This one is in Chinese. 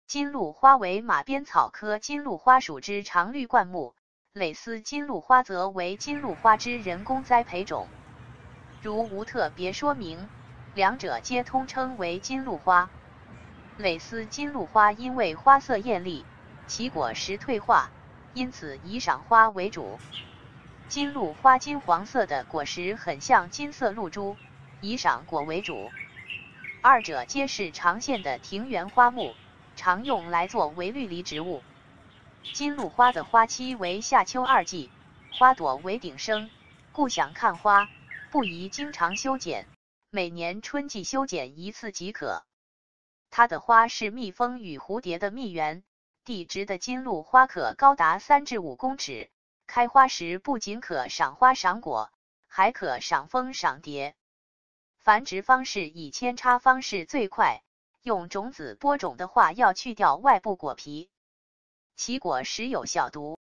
金露花为马鞭草科金露花属之常绿灌木，蕾丝金露花则为金露花之人工栽培种。如无特别说明，两者皆通称为金露花。蕾丝金露花因为花色艳丽，其果实退化，因此以赏花为主。金露花金黄色的果实很像金色露珠，以赏果为主。二者皆是常见的庭园花木，常用来作为绿篱植物。金露花的花期为夏秋二季，花朵为顶生，故想看花不宜经常修剪，每年春季修剪一次即可。它的花是蜜蜂与蝴蝶的蜜源，地质的金露花可高达3至5公尺，开花时不仅可赏花赏果，还可赏蜂赏蝶。繁殖方式以扦插方式最快，用种子播种的话要去掉外部果皮，其果实有小毒。